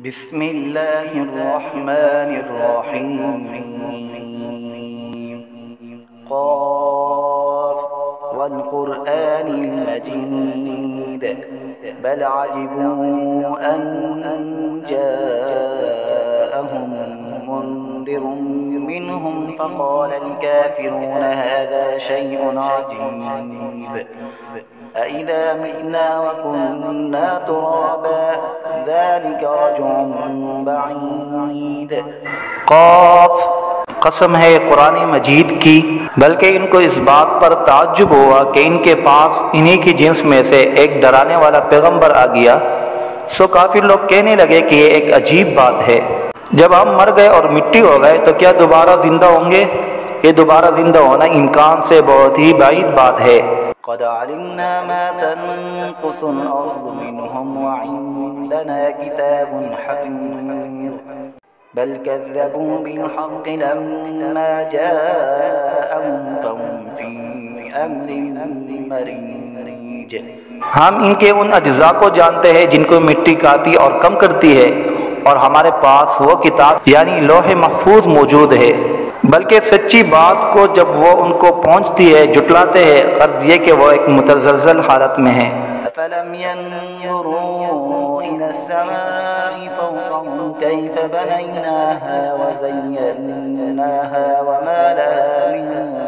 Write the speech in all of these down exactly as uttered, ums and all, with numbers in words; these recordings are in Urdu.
بسم اللہ الرحمن الرحیم قاف والقرآن المجید بل عجبوا ان جاءهم منذر منهم فقال الكافرون هذا شيء عجيب أَإِذَا مِتْنَا وَكُنَّا تُرَابًا ذَلِكَ رَجْعٌ بَعِيدٌ۔ قاف، قسم ہے قرآن مجید کی، بلکہ ان کو اس بات پر تعجب ہوا کہ ان کے پاس انہی کی جنس میں سے ایک ڈرانے والا پیغمبر آ گیا، سو کافر لوگ کہنے لگے کہ یہ ایک عجیب بات ہے، جب ہم مر گئے اور مٹی ہو گئے تو کیا دوبارہ زندہ ہوں گے؟ یہ دوبارہ زندہ ہونا امکان سے بہت ہی بعید بات ہے۔ قد علمنا ما تنقص الأرض منهم وعندنا كتاب حفيظ بل كذبوا بالحق لما جاءهم فهم في أمر مريج۔ ہم ان کے ان اجزاء کو جانتے ہیں جن کو مٹی کاتی اور کم کرتی ہے، اور ہمارے پاس وہ کتاب یعنی لوح محفوظ موجود ہے، بلکہ سچی بات کو جب وہ ان کو پہنچتی ہے جھٹلاتے ہیں، غرض یہ کہ وہ ایک متزلزل حالت میں ہیں۔ أَفَلَمْ يَنظُرُوا إِلَى السَّمَاءِ فَوْقَهُمْ كَيْفَ بَنَيْنَاهَا وَزَيَّنَّاهَا وَمَا لَهَا مِن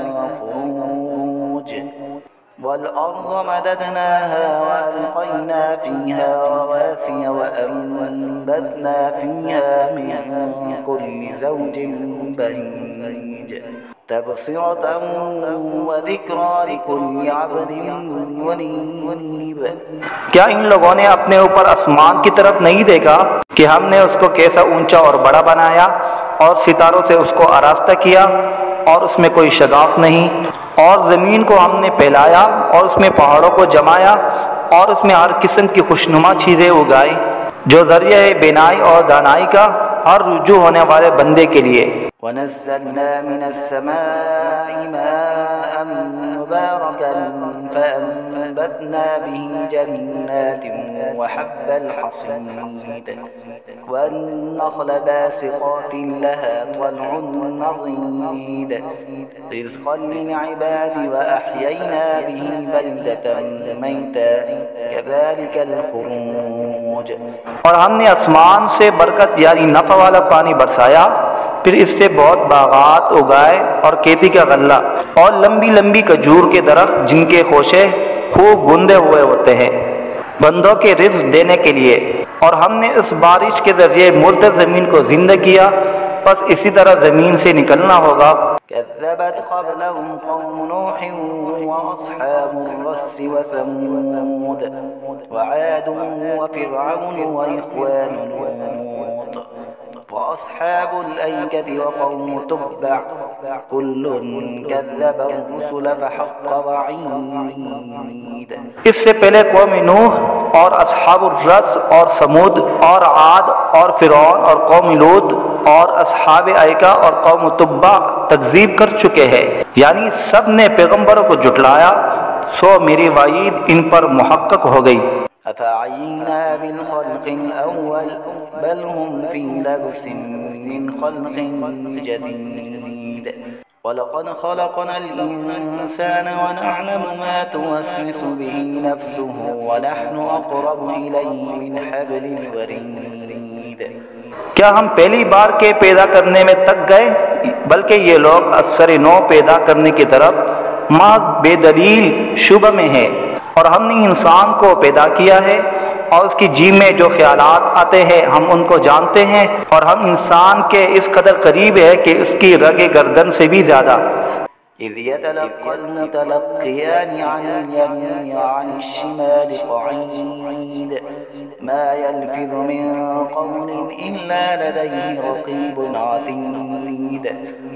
فُرُوجٍ وَالْأَرْضَ مَدَدْنَاهَا وَأَلْقَيْنَا فِيهَا رَوَاسِيَ وَأَنبَتْنَا فِيهَا مِن كُلِّ زَوْجٍ بَهِيجٍ تَبْصِرَةً وَذِكْرَىٰ لِكُلِّ عَبْدٍ مُنِيبٍ۔ کیا ان لوگوں نے اپنے اوپر آسمان کی طرف نہیں دیکھا کہ ہم نے اس کو کیسا اونچا اور بڑا بنایا، اور ستاروں سے اس کو آراستہ کیا، اور اس میں کوئی شگاف نہیں، اور زمین کو ہم نے پھیلایا اور اس میں پہاڑوں کو جمایا، اور اس میں ہر قسم کی خوشنما چیزیں اگائی، جو ذریعہ ہے بینائی اور دانائی کا ہر رجوع ہونے والے بندے کے لیے۔ وَنَزَّلْنَا مِنَ السَّمَاءِ مَاءً مُبَارَكًا فَأَنبَتْنَا بِهِ جَنَّاتٍ وَحَبَّ الْحَصِيدِ وَالنَّخْلَ بَاسِقَاتٍ لَهَا طَلْعٌ نَضِيدٌ رِزْقًا لِلْعِبَادِ وَأَحْيَيْنَا بِهِ بَلْدَةً مَيْتًا كَذَلِكَ الْخُرُوجُ۔ اور ہم نے آسمان سے برکت یعنی نفع والا پانی برسایا، پھر اس سے بہت باغات اگائے اور کھیتی کا غلہ اور لمبی لمبی کھجور کے درخت جن کے خوشے خوب گندے ہوئے ہوتے ہیں، بندوں کے رزق دینے کے لیے، اور ہم نے اس بارش کے ذریعے مردہ زمین کو زندہ کیا، بس اسی طرح زمین سے نکلنا ہوگا۔ كذبت قبلهم قوم نوح وأصحاب الرس وثمود وعاد وفرعون وإخوان لوط وأصحاب الأيكة وقوم تبع كل كذب الرسل فحق وعيد۔ اس سے پہلے قوم نوح اور اصحاب الرس اور سمود اور عاد اور فرعون اور قوم لوط اور اصحاب ایکا اور قوم تبع تکذیب کر چکے ہیں، یعنی سب نے پیغمبروں کو جھٹلایا، سو میری وعید ان پر محقق ہو گئی۔ أفعينا بالخلق الأول بل هم في لبس من خلق جديد ولقد خلقنا الإنسان ونعلم ما توسوس به نفسه ونحن أقرب إليه من حبل الوريد۔ کیا ہم پہلی بار کے پیدا کرنے میں تک گئے، بلکہ یہ لوگ اثر نو پیدا کرنے کی طرف محض بے دلیل شبہ میں ہے، اور ہم نے انسان کو پیدا کیا ہے، اور اس کی جی میں جو خیالات آتے ہیں ہم ان کو جانتے ہیں، اور ہم انسان کے اس قدر قریب ہے کہ اس کی رگ گردن سے بھی زیادہ۔ إذ يتلقى المتلقيان عن اليمين وعن الشمال قعيد ما يلفظ من قول إلا لديه رقيب عتيد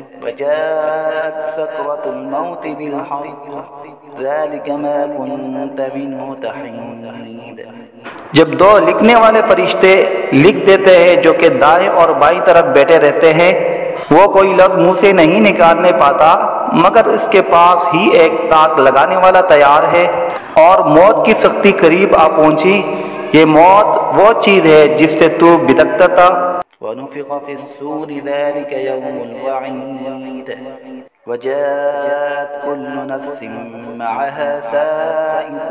وجاءت سكرة الموت بالحق ذلك ما كنت منه تحيد۔ جب دو لکھنے والے فرشتے لکھ دیتے ہیں جو کہ دائیں اور بائیں طرف بیٹھے رہتے ہیں، وہ کوئی لفظ منہ سے نہیں نکالنے پاتا مگر اس کے پاس ہی ایک تاک لگانے والا تیار ہے، اور موت کی سختی قریب آ پہنچی، یہ موت وہ چیز ہے جس سے تو بتکتا تھا۔ ونفخ في الصور ذلك يوم الوعيد وجاءت كل نفس معها سائق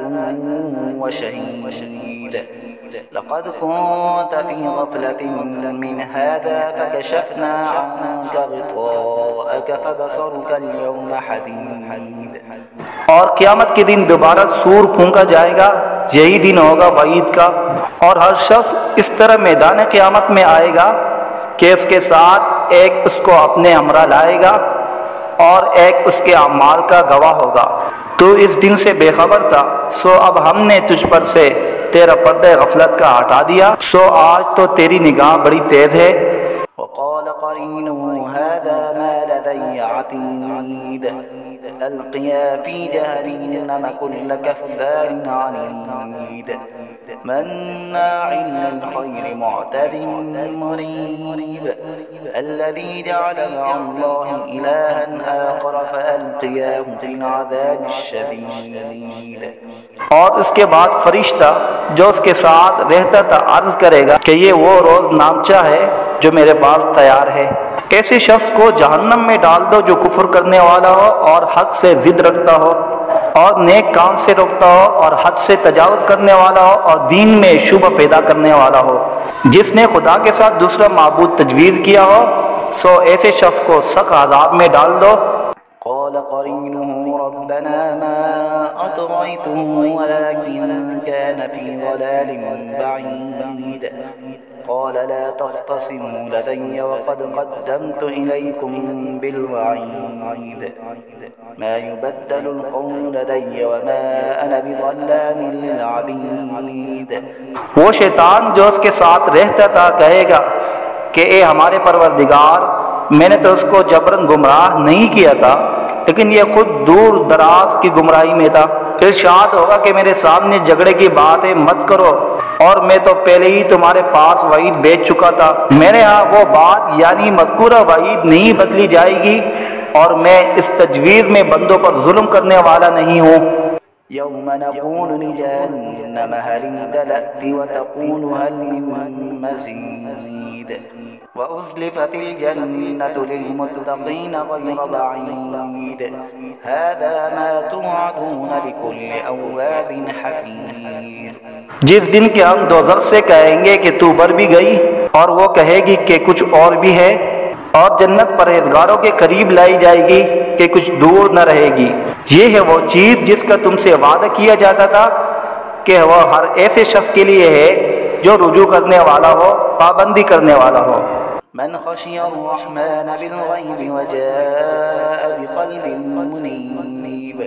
وشهيد لقد كنت في غفلة من هذا فكشفنا عنك غطاءك فبصرك اليوم حديد۔ اور قیامت کے دن دوبارہ سور پھونکا جائے گا، یہی دن ہوگا وعید کا، اور ہر شخص اس طرح میدان قیامت میں آئے گا کہ اس کے ساتھ ایک اس کو اپنے ہمراہ لائے گا اور ایک اس کے اعمال کا گواہ ہوگا۔ تو اس دن سے بے خبر تھا، سو اب ہم نے تجھ پر سے تیرا پردہ غفلت کا ہٹا دیا، سو آج تو تیری نگاہ بڑی تیز ہے۔ وقال قرينه هذا ما لدي عتيد ألقيا في جهنم كل كفار عنيد مناع للخير معتد مريب الذي جعل مع الله إلها آخر فألقياه في العذاب الشديد۔ اور اس کے بعد فرشتہ جو اس کے ساتھ رہتا تھا عرض کرے گا کہ یہ وہ روز نامچہ ہے جو میرے پاس تیار ہے، ایسے شخص کو جہنم میں ڈال دو جو کفر کرنے والا ہو اور حق سے ضد رکھتا ہو اور نیک کام سے روکتا ہو اور حد سے تجاوز کرنے والا ہو اور دین میں شبہ پیدا کرنے والا ہو، جس نے خدا کے ساتھ دوسرا معبود تجویز کیا ہو، سو ایسے شخص کو سخت عذاب میں ڈال دو۔ قال قرينه ربنا ما أطغيته ولكن كان في ضلال بعيد قال لا تختصموا لدي وقد قدمت إليكم بالوعيد ما يبدل القول لدي وما أنا بظلام للعبيد۔ وہ شیطان جو اس کے ساتھ رہتا تھا کہے گا کہ اے ہمارے پروردگار، میں نے تو اس کو جبراً گمراہ نہیں کیا تھا، لیکن یہ خود دور دراز کی گمراہی میں تھا۔ ارشاد ہوگا کہ میرے سامنے جھگڑے کی باتیں مت کرو، اور میں تو پہلے ہی تمہارے پاس وعید بیچ چکا تھا، میرے ہاں وہ بات یعنی مذکورہ وعید نہیں بدلی جائے گی، اور میں اس تجویز میں بندوں پر ظلم کرنے والا نہیں ہوں۔ يوم نقول لجهنم هل امتلأت وتقول هل من مزيد وأزلفت الجنة للمتقين غير بعيد هذا ما توعدون لكل أواب حفيظ۔ جس دن کے ہم دوزخ سے کہیں گے کہ تو بر بھی گئی، اور وہ کہے گی کہ کچھ اور بھی ہے، اور جنت پرہیزگاروں کے قریب لائی جائے گی کہ کچھ دور نہ رہے گی۔ یہ ہے وہ چیز جس کا تم سے وعدہ کیا جاتا تھا کہ وہ ہر ایسے شخص کے لیے ہے جو رجوع کرنے والا ہو، پابندی کرنے والا ہو۔ من خشي الرحمن بالغيب وجاء بقلب منيب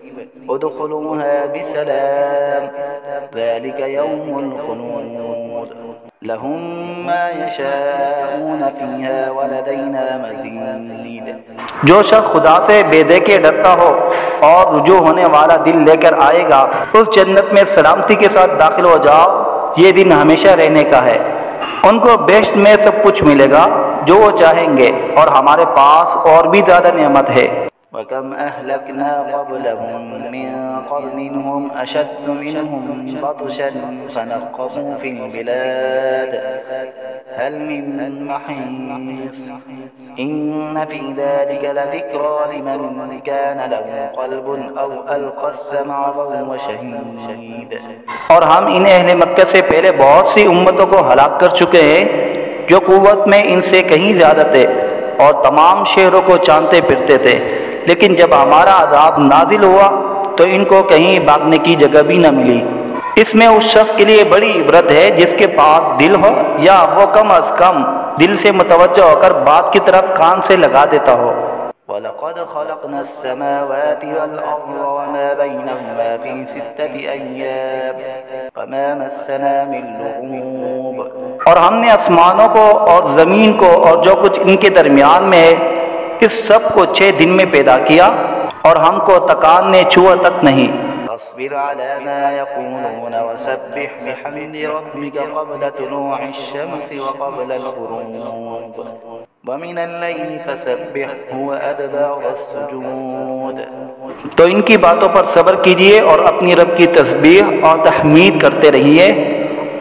ادخلوها بسلام ذلك يوم الخلود لهم ما يشاءون فيها ولدينا مزيد۔ جو شخص خدا سے بے دیکھے ڈرتا ہو اور رجوع ہونے والا دل لے کر آئے گا، اس جنت میں سلامتی کے ساتھ داخل ہو جاؤ، یہ دن ہمیشہ رہنے کا ہے۔ ان کو بہشت میں سب کچھ ملے گا جو وہ چاہیں گے، اور ہمارے پاس اور بھی زیادہ نعمت ہے۔ وَكَمْ أَهْلَكْنَا قَبْلَهُمْ مِنْ قَرْنٍ هُمْ أَشَدُّ مِنْهُمْ بَطْشًا فَنَقَّبُوا فِي الْبِلَادِ هَلْ مِنْ مَحِيصٍ إِنَّ فِي ذَلِكَ لَذِكْرَى لِمَنْ كَانَ لَهُ قَلْبٌ أَوْ أَلْقَى السَّمْعَ وَهُوَ شَهِيدٌ۔ اور ہم ان اہل مکہ سے پہلے بہت سی امتوں کو ہلاک کر چکے ہیں جو قوت میں ان سے کہیں زیادہ تھے اور تمام شہروں کو چاندتے پھرتے تھے، لیکن جب ہمارا عذاب نازل ہوا تو ان کو کہیں بھاگنے کی جگہ بھی نہ ملی۔ اس میں اس شخص کے لیے بڑی عبرت ہے جس کے پاس دل ہو، یا وہ کم از کم دل سے متوجہ ہو کر بات کی طرف کان سے لگا دیتا ہو۔ وَلَقَدْ خَلَقْنَا السَّمَاوَاتِ وَالْأَرْضَ وَمَا بَيْنَهُمَا فِي سِتَّةِ أَيَّامٍ وَمَا مَسَّنَا مِن لُغُوبٍ۔ اور ہم نے آسمانوں کو اور زمین کو اور جو کچھ ان کے درمیان میں ہے، اس سب کو چھ دن میں پیدا کیا، اور ہم کو تکان نے چھوا تک نہیں۔ فاصبر على ما يقولون وسبح بحمد ربك قبل طلوع الشمس وقبل الغروب ومن الليل فسبحه وأدبار السجود۔ تو ان کی باتوں پر صبر کیجئے اور اپنی رب کی تسبیح اور تحمید کرتے رہیے،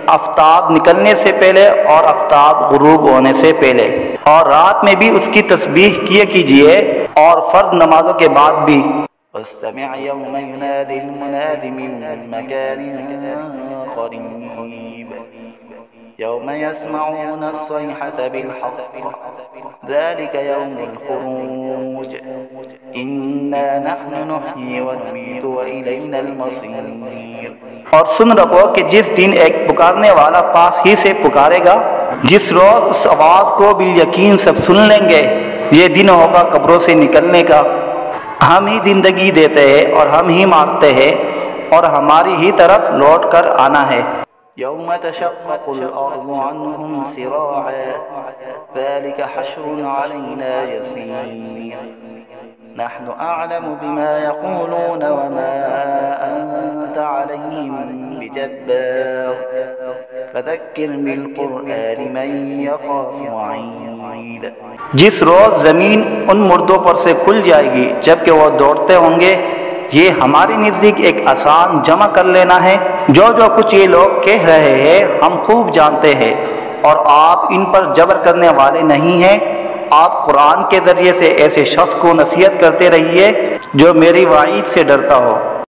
آفتاب نکلنے سے پہلے اور آفتاب غروب ہونے سے پہلے، اور رات میں بھی اس کی تسبیح کیے کیجیے اور فرض نمازوں کے بعد بھی۔ واستمع يوم ينادي المناد من مكان قريب يوم يسمعون الصيحة بالحق ذلك يوم الخروج إنا نحن نحيي ونميت وإلينا المصير۔ اور سن رکھو کہ جس دن ایک پکارنے والا پاس ہی سے پکارے گا، جس روز اس آواز کو بالیقین سب سن لیں گے، یہ دن ہوگا قبروں سے نکلنے کا۔ ہم ہی زندگی دیتے ہیں اور ہم ہی مارتے ہیں اور ہماری ہی طرف لوٹ کر آنا ہے۔ يوم تشقق الأرض عنهم سراعا ذلك حشر علينا يسير نحن أعلم بما يقولون وما أنت عليهم بجبار فذكر بالقرآن من يخاف وعيد۔ جس روز زمین ان مردوں پر سے کھل جائے گی جبکہ وہ دوڑتے ہوں گے، یہ ہماری نزدیک ایک آسان جمع کر لینا ہے۔ جو جو کچھ یہ لوگ کہہ رہے ہیں ہم خوب جانتے ہیں، اور آپ ان پر جبر کرنے والے نہیں ہیں۔ آپ قرآن کے ذریعے سے ایسے شخص کو نصیحت کرتے رہیے جو میری وعید سے ڈرتا ہو۔